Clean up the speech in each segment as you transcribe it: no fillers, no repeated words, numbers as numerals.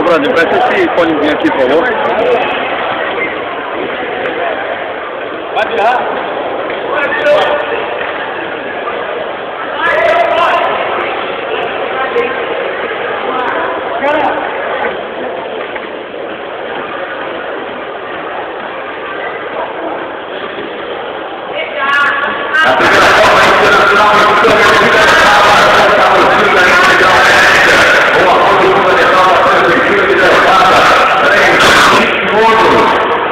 Ô, Brandon, presta esse fonezinho aqui, por favor. Vai virar. A primeira Copa Internacional uma Copa Fundamental da Argentina de derrota 3 segundos.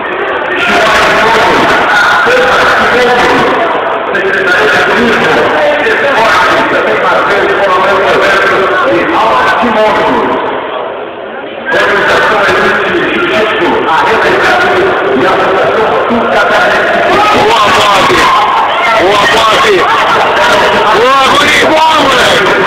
Secretaria de Turismo, Esporte, também Marcelo, Coronel Roberto e Alta Timóteo. Organização Existe Jiu-Jitsu, a Rebecação e a Fundação Sul-Catarense. Boa, Bob! Boa, Bob! Boa, guri, boa, moleque!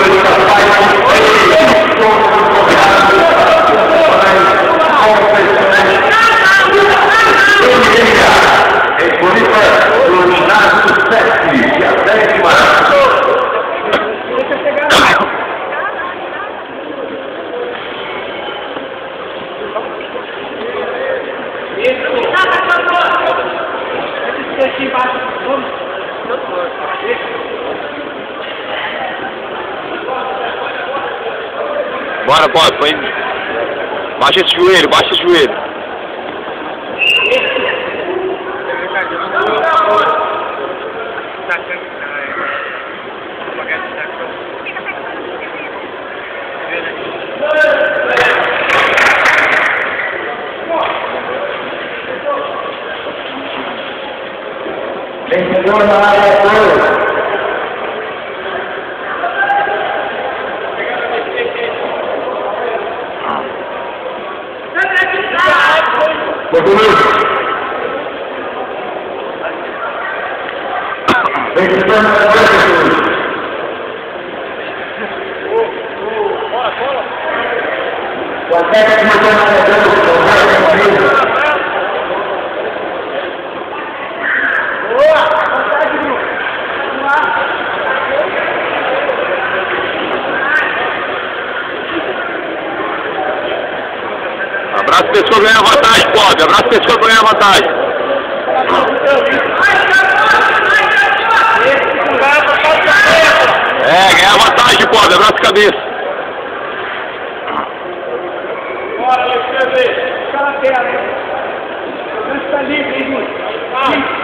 Bora, Bob, põe. Baixa esse joelho, baixa esse joelho. Vencedor na área 2. Vencedor na área 2. O atleta que mandou na área 2, Abraça a pessoa ganhar vantagem, Bob. Abraça a pessoa ganhar vantagem. Ganhar vantagem, Bob. Abraça a cabeça. Bora, Alexandre. Fica na tela, hein? O está livre, hein, Guto?